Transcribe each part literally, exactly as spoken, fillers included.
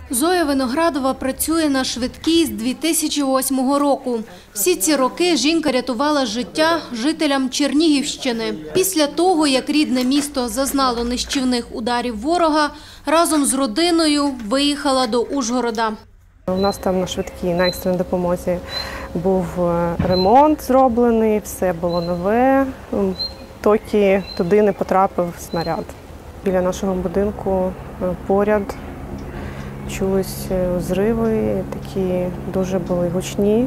Зоя Виноградова працює на швидкій з дві тисячі восьмого року. Всі ці роки жінка рятувала життя жителям Чернігівщини. Після того, як рідне місто зазнало нищівних ударів ворога, разом з родиною виїхала до Ужгорода. У нас там на швидкій, на екстреній допомозі був ремонт зроблений, все було нове, тільки туди не потрапив снаряд. Біля нашого будинку поряд чулись зриви, такі дуже були гучні.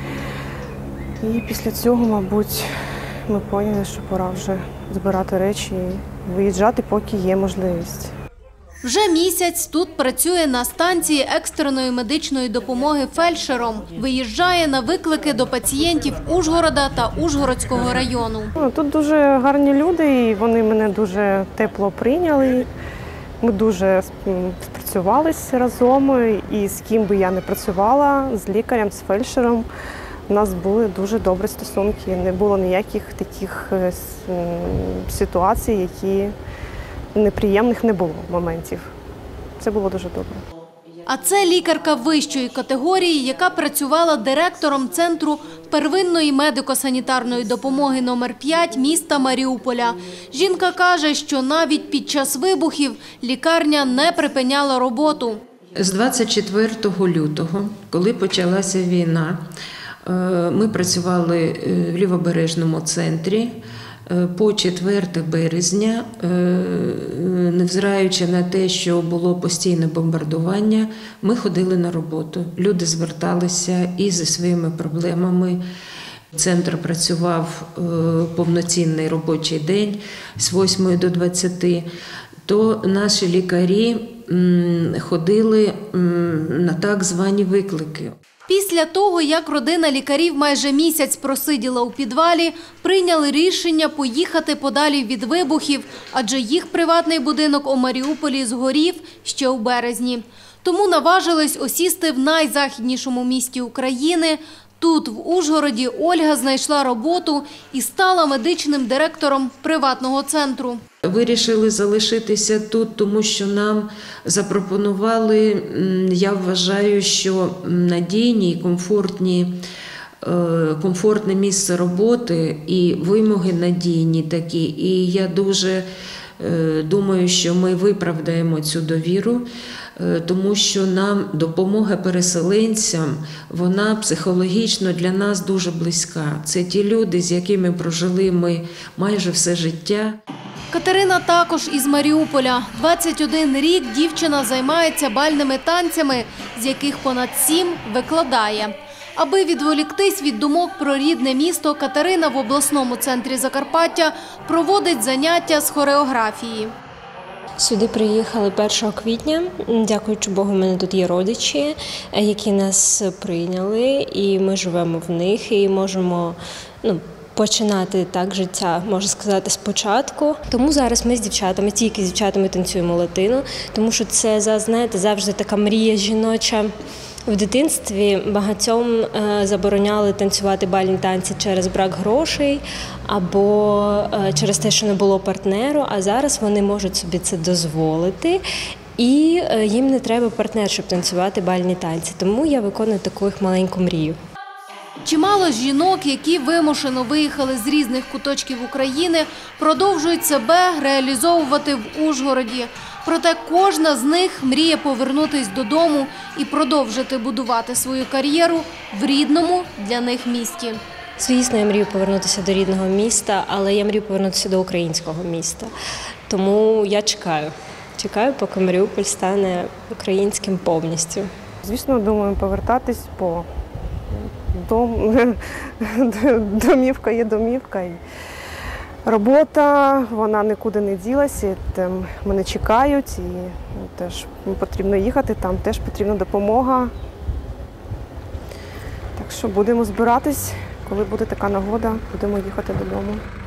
І після цього, мабуть, ми поняли, що пора вже збирати речі і виїжджати, поки є можливість. Вже місяць тут працює на станції екстреної медичної допомоги фельдшером. Виїжджає на виклики до пацієнтів Ужгорода та Ужгородського району. Тут дуже гарні люди, і вони мене дуже тепло прийняли. Ми дуже спрацювалися разом, і з ким би я не працювала, з лікарем, з фельдшером, у нас були дуже добрі стосунки. Не було ніяких таких ситуацій, які неприємних не було моментів. Це було дуже добре. А це лікарка вищої категорії, яка працювала директором Центру первинної медико-санітарної допомоги номер п'ять міста Маріуполя. Жінка каже, що навіть під час вибухів лікарня не припиняла роботу. З двадцять четвертого лютого, коли почалася війна, ми працювали в Лівобережному центрі. По четверте березня, невзираючи на те, що було постійне бомбардування, ми ходили на роботу. Люди зверталися і зі своїми проблемами. Центр працював повноцінний робочий день з восьмої до двадцяти. То наші лікарі ходили на так звані виклики. Після того, як родина лікарів майже місяць просиділа у підвалі, прийняли рішення поїхати подалі від вибухів, адже їх приватний будинок у Маріуполі згорів ще у березні. Тому наважились осісти в найзахіднішому місті України. Тут, в Ужгороді, Ольга знайшла роботу і стала медичним директором приватного центру. Вирішили залишитися тут, тому що нам запропонували, я вважаю, що надійні і комфортні, комфортне місце роботи і вимоги надійні такі. І я дуже думаю, що ми виправдаємо цю довіру, тому що нам допомога переселенцям, вона психологічно для нас дуже близька. Це ті люди, з якими прожили ми майже все життя. Катерина також із Маріуполя. двадцять один рік дівчина займається бальними танцями, з яких понад сім викладає. Аби відволіктись від думок про рідне місто, Катерина в обласному центрі Закарпаття проводить заняття з хореографії. Сюди приїхали першого квітня. Дякуючи Богу, в мене тут є родичі, які нас прийняли, і ми живемо в них, і можемо, ну, починати так життя, можна сказати, спочатку. Тому зараз ми з дівчатами, тільки з дівчатами танцюємо латину, тому що це, знаєте, завжди така мрія жіноча. В дитинстві багатьом забороняли танцювати бальні танці через брак грошей або через те, що не було партнеру, а зараз вони можуть собі це дозволити. І їм не треба партнер, щоб танцювати бальні танці. Тому я виконую таку їх маленьку мрію. Чимало жінок, які вимушено виїхали з різних куточків України, продовжують себе реалізовувати в Ужгороді. Проте кожна з них мріє повернутися додому і продовжити будувати свою кар'єру в рідному для них місті. Звісно, я мрію повернутися до рідного міста, але я мрію повернутися до українського міста. Тому я чекаю. Чекаю, поки Маріуполь стане українським повністю. Звісно, думаю, повертатись, бо дом, домівка є домівка. Робота, вона нікуди не ділася, там мене чекають, і теж потрібно їхати, там теж потрібна допомога. Так що будемо збиратись, коли буде така нагода, будемо їхати додому.